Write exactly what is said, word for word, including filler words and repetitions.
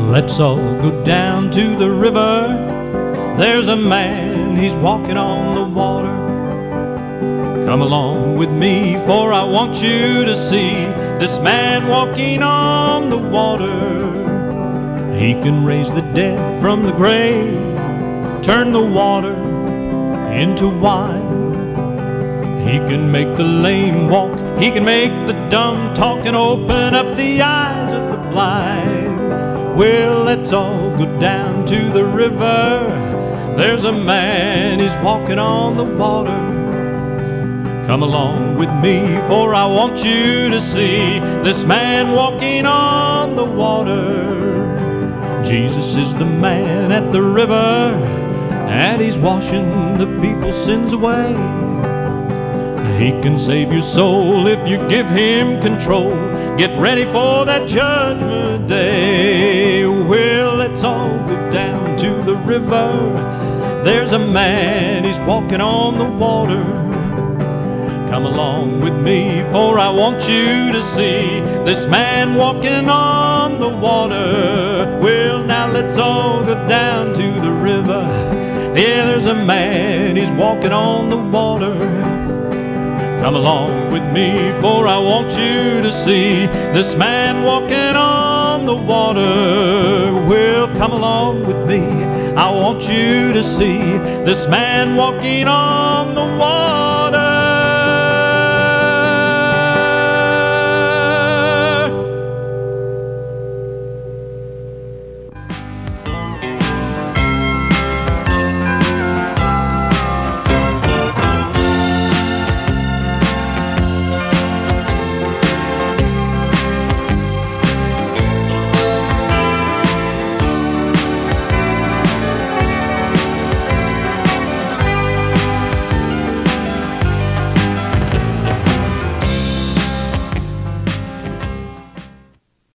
Let's all go down to the river. There's a man, he's walking on the water. Come along with me, for I want you to see this man walking on the water. He can raise the dead from the grave, turn the water into wine. He can make the lame walk, he can make the dumb talk, and open up the eyes of the blind. Well, let's all go down to the river. There's a man, he's walking on the water. Come along with me, for I want you to see this man walking on the water. Jesus is the man at the river, and he's washing the people's sins away. He can save your soul if you give him control. Get ready for that judgment day. Well, let's all go down to the river. There's a man, he's walking on the water. Come along with me, for I want you to see this man walking on the water. Well, now let's all go down to the river. Yeah, there's a man, he's walking on the water. Come along with me, for I want you to see this man walking on the water. Well, come along with me, I want you to see this man walking on the water.